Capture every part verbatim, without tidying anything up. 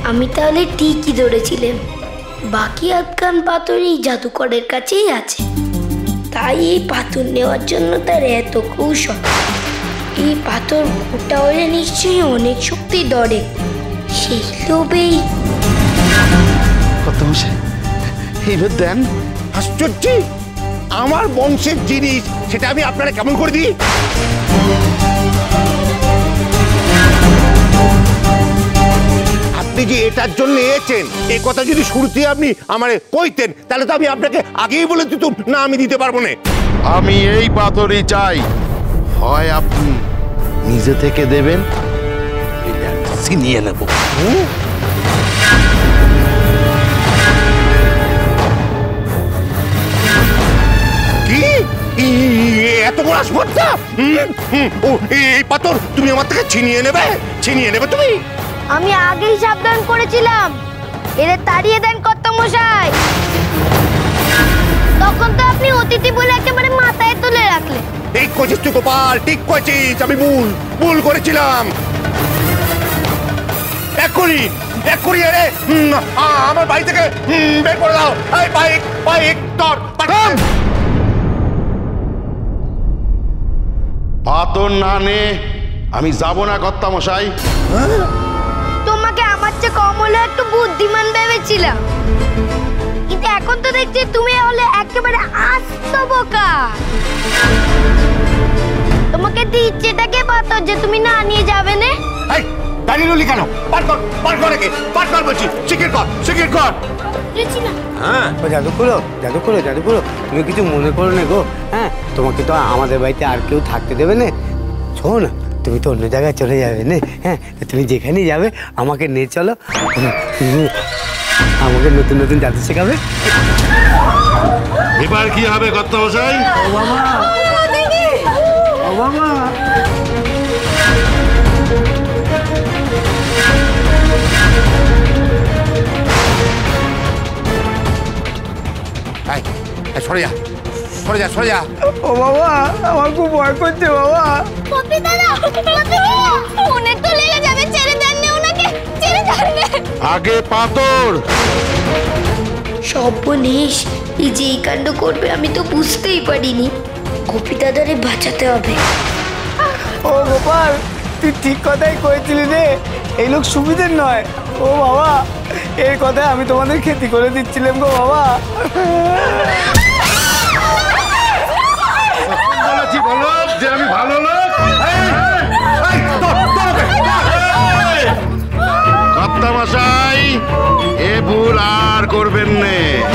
আমি তাহলে ঠিকই ধরেছিলাম, বাকি আধখান পাথর এই জাদুকরের কাছেই আছে। তাই এই পাথর নেওয়ার জন্য তার এত কৌশল। এই পাথর মোটা হলে নিশ্চয়ই অনেক শক্তি ধরে, সেই লোভেই। এইবার দেন। আশ্চর্য, আমার বংশের জিনিস, সেটা আমি আপনারা কেমন করে দিই? আপনি যে এটার জন্য এসেছেন, এই কথা যদি শুরুতে আপনি আমারে কইতেন, তাহলে তো আমি আপনাকে আগেই বলে দিতাম না আমি দিতে পারবো না। আমি এই পাথরই চাই, হয় আপনি নিজে থেকে দেবেন, ছিনিয়ে নেব। কি এত বড় আসপত্তা? ও এই পাথর তুমি আমার থেকে ছিনিয়ে নেবে? ছিনিয়ে নেবে তুমি? আমি আগেই সাবধান করেছিলাম, এদের তাড়িয়ে দেন কর্তামশাই। তখন তো আপনি অতিথি বলে একেবারে মাথায় তুলে রাখলেন। ঠিক করেছিস তুই গোপাল, ঠিক করেছিস। আমি ভুল ভুল করেছিলাম। এক্ষুনি এক্ষুনি এরে আমার বাড়ি থেকে বের করে দাও। এই বাইক বাইক তোর পাথর না নে আমি যাব না কর্তামশাই। তোমাকে আমার চেয়ে কম হলে একটু বুদ্ধিমান ভেবেছিলাম, কিন্তু এখন তো দেখছি তুমি হলে একেবারে আস্ত বোকা। তোমাকে দিচ্ছেটাকে পাথর যে তুমি না নিয়ে যাবে না। এই দাঁড়িয়ে রইলি কেন? পার কর পার কর কে পার কর বলছি। শিগগির কর শিগগির কর। হ্যাঁ জাদুকর জাদুকর জাদুকর তুমি কিছু মনে করো না গো। হ্যাঁ তোমাকে তো আমাদের বাড়িতে আর কেউ থাকতে দেবে না। শোন, তুমি তো অন্য জায়গায় চলে যাবে না। হ্যাঁ তুমি যেখানেই যাবে আমাকে নিয়ে চলো, আমাকে নতুন নতুন জাদু শেখাবে। এবার কি হবে কর্তামশাই? ও বাবা ও বাবা সরে যা সরে যা সরে যা। ও বাবা আমার খুব ভয় করছে বাবা। পপি দাদা, উনি তো লেগে যাবে, ছেড়ে দেন না উনাকে, ছেড়ে দেন না। আগে পাথর। সর্বনেশ, এই যে এই কাণ্ড করবে আমি তো বুঝতেই পারিনি। গোপী দাদারে বাঁচাতে হবে। ও গোপাল, তুই ঠিক কথাই কয়েছিলি রে, এই লোক সুবিধের নয়। ও বাবা, এই কথায় আমি তোমাদের ক্ষতি করে দিচ্ছিলাম গো বাবা। বলেছি বলো যে আমি ভালো লোক। কর্তামশাই এ ভুল আর করবেন না।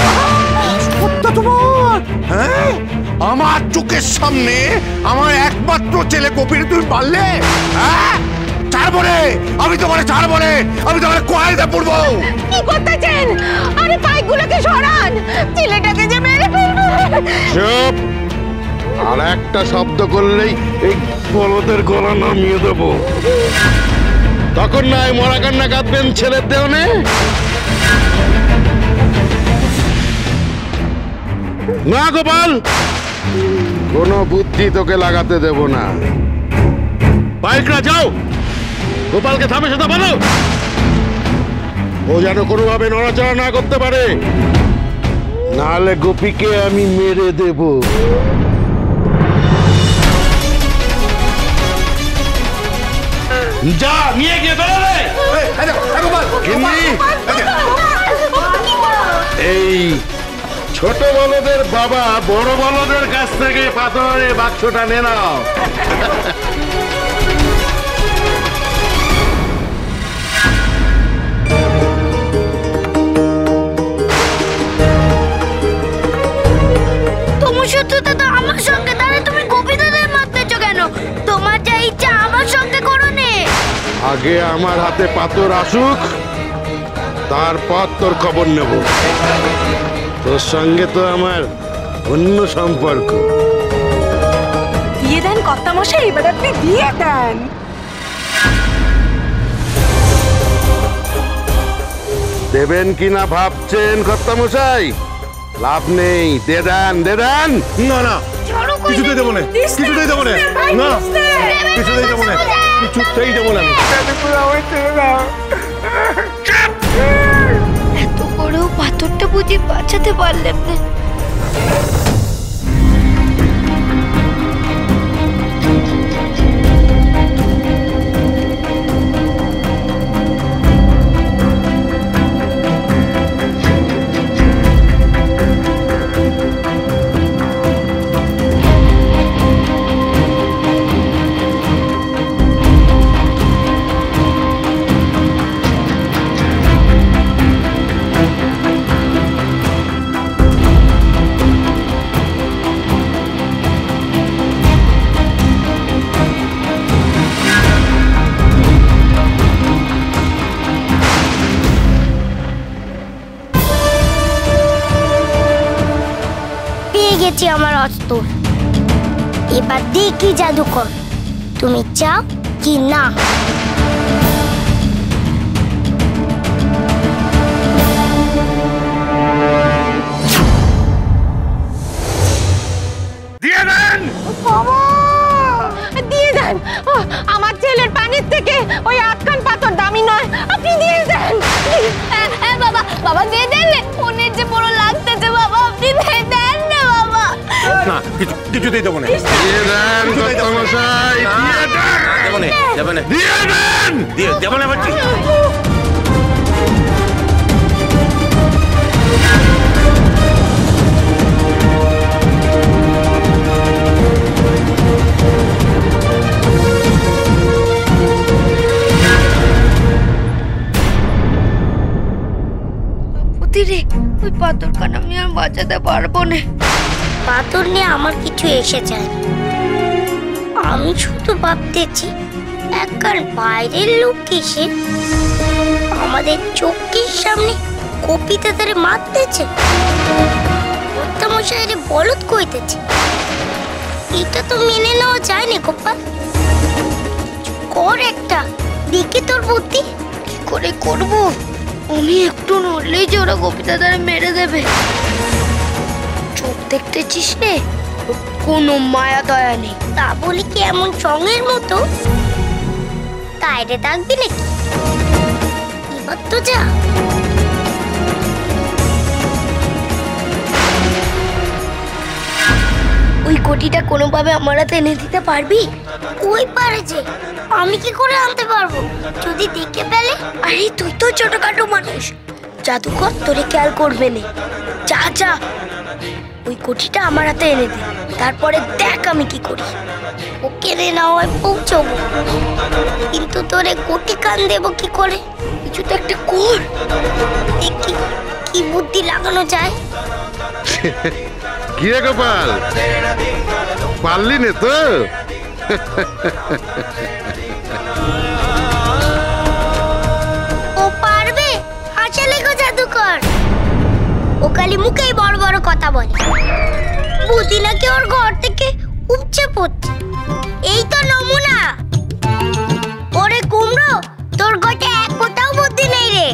হ্যাঁ আমার চোখের সামনে আমার একমাত্র ছেলে গোপীরে তুমি পারলে? হ্যাঁ ছাড়বো রে, আমি তোমার ছাড়বো রে, আমি তোমার কোয়াইতে পড়বো। কি করতেছেন? আরে পাইগুলোকে সরান, ছেলেটাকে যে মেরে ফেলবে। চুপ! আর একটা শব্দ করলেই এই বলদের গলা নামিয়ে দেবো। তখন নাই মরা কান্না কাঁদবেন ছেলের দেওনে। না গোপাল, কোনো বুদ্ধি তোকে লাগাতে দেব না। বাইকরা যাও, গোপালকে থামে সেটা বলো। ও যেন কোনোভাবে নড়াচড়া না করতে পারে, নাহলে গোপীকে আমি মেরে দেব। যা নিয়ে গিয়ে ধরে রে। এই ছোট বলদের বাবা বড় বলদের কাছ থেকে পাথরের বাক্সটা নে নাও। তোমার শত্রুতা তো আমার সঙ্গে, তাহলে তুমি গোপী দাদার মারতেছো কেন? তোমার যা ইচ্ছা আমার সঙ্গে করো নে। আগে আমার হাতে পাথর আসুক, তারপর তোর খবর নেব। তোর সঙ্গে তো আমার অন্য সম্পর্ক। দিয়ে দেন কর্তামশাই, এবার আপনি দিয়ে দেন। দেবেন কিনা ভাবছেন কর্তামশাই? লাভ নেই, দে দেন দে দেন। না না কিছুতেই দেবো না, কিছুতেই দেবো না, না কিছুতেই দেবো না, কিছুতেই দেবো না। জাদুকর আমায় ছেড়ে দাও। যেতে পারলেন না। গেছি আমার অস্ত্র, এবার দেখি জাদুকর তুমি চাও কি না। দিয়ে দেন বাবা, দিয়ে দেন। ও, আমার ছেলের পানির থেকে ওই আটকান পাথর দামি নয়, আপনি দিয়ে দেন। হ্যাঁ বাবা, বাবা দিয়ে দেন, মনের যে বড় লাগতেছে বাবা, আপনি দিয়ে দেন না বাবা। না, কিছু কিছুতেই দেবো না। দিয়ে দেন কর্তামশাই, দিয়ে দেন। দেবো না, দেবো না। দিয়ে দেন। দিয়ে দেবো না বলছি। রে, ওই পাথর কান আমি আর বাঁচাতে পারবো না। পাথর নিয়ে আমার কিছু এসে যায়, আমি শুধু ভাবতেছি একবার বাইরের লোক এসে আমাদের চোখের সামনে কপিতে তারে মারতেছে, কর্তামশাইরে বলদ কইতেছে। এটা তো মেনে নেওয়া যায় না গোপাল, কর একটা, দেখি তোর বুদ্ধি। কি করে করবো? আমি একটু নড়লেই যে ওরা গোপিতা দ্বারা মেরে দেবে। চোখ দেখতেছিস নে, কোনো মায়া দয়া নেই। তা বলি কি এমন সঙ্গের মতো তাইরে ডাকবি নাকি? এবার তো যা। ওই কোটিটা কোনোভাবে আমার হাতে এনে দিতে পারবি? ওই পারে যে, আমি কি করে আনতে পারবো যদি দেখে ফেলে? আরে তুই তো ছোটখাটো মানুষ, জাদুকর তোরে খেয়াল করবে না। যা যা, ওই কোটিটা আমার হাতে এনে দে, তারপরে দেখ আমি কি করি। ওকে রে না হয় পৌঁছবো, কিন্তু তোরে কোটি কান দেবো কি করে? কিছু তো একটা কর, দেখি কি বুদ্ধি লাগানো যায়। কি রে গোপাল, পারলি না তো? ও পারবে আসলে গো জাদুকর, ও খালি মুখেই বড় বড় কথা বলে, বুদ্ধি নাকি ওর ঘর থেকে উপচে পড়ছে। এই তো নমুনা। ওরে কুমড়ো, তোর ঘটে এক ফোঁটাও বুদ্ধি নেই রে।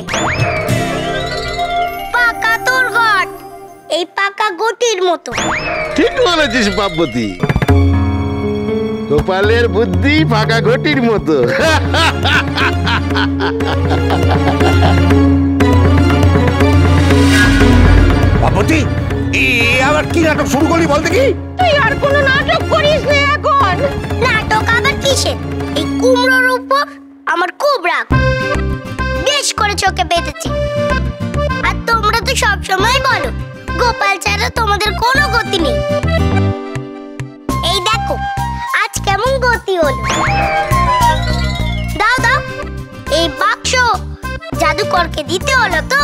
পাকা তোর ঘর, এই পাকা গটির মতো। ঠিক বলেছিস বাপবতী, গোপালের বুদ্ধি ফাঁকা ঘটির মতো। বাপতি, এ আবার কি নাটক শুরু করলি বল দেখি? তুই আর কোনো নাটক করিস না এখন। নাটক আবার কিসে? এই কুমড়োর উপর আমার খুব রাগ, বেশ করে চোখে বেঁধেছে। আর তোমরা তো সবসময় বলো গোপাল ছাড়া তোমাদের কোনো গতি নেই। এই দেখো আজ কেমন গতি হলো। দাও দাও, এই বাক্স জাদুকরকে দিতে হলো তো।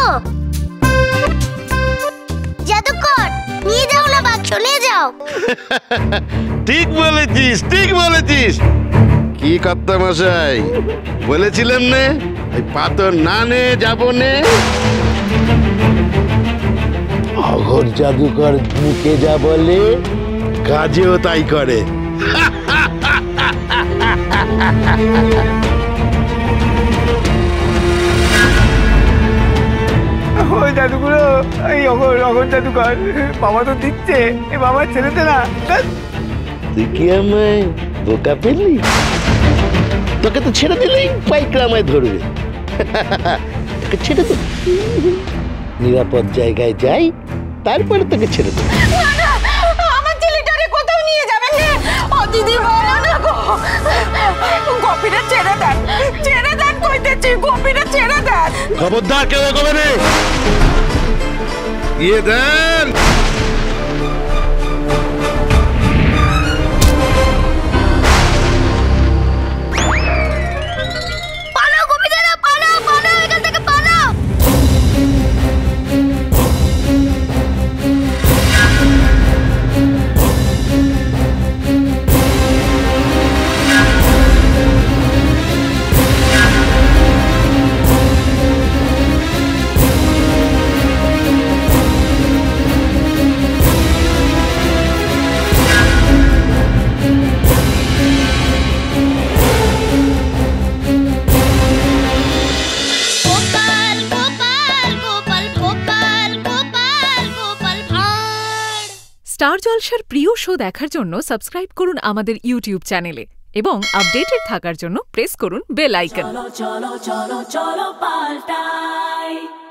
জাদুকর নিয়ে যাও না বাক্স, নিয়ে যাও। ঠিক বলেছিস, ঠিক বলেছিস। কি কর্তামশাই বলেছিলেন না, এই পাথর না নে যাবো নে। অঘর জাদুকর মুখে যা বলে কাজেও তাই করে। ওই জাদুগুলো, এই অঘর অঘর জাদুকর, বাবা তো দিচ্ছে, এ বাবা ছেড়েতে না। তুই কি আমায় বোকা পেলি? তোকে তো ছেড়ে দিলেই পাইকরা আমায় ধরবে। তোকে ছেড়ে দে, নিরাপদ জায়গায় যাই, তারপরে তোকে ছেড়ে দেবো। না না, আমার ছেলেটারে কোথাও নিয়ে যাবেন না। ও দিদি বলো না গো, গোপীরে ছেড়ে দেন, ছেড়ে দেন কইতেছি, গোপীরে ছেড়ে দেন। খবরদার কেউ এগোবে না, দিয়ে দেন। পালাও গোপী দাদা, পালাও পালাও এখান থেকে পালাও। গোপাল গোপাল গোপাল গোপাল গোপাল গোপাল ভাঁড়। স্টার জলসার প্রিয় শো দেখার জন্য সাবস্ক্রাইব করুন আমাদের ইউটিউব চ্যানেলে এবং আপডেটেড থাকার জন্য প্রেস করুন bell icon. cholo cholo cholo cholo paltai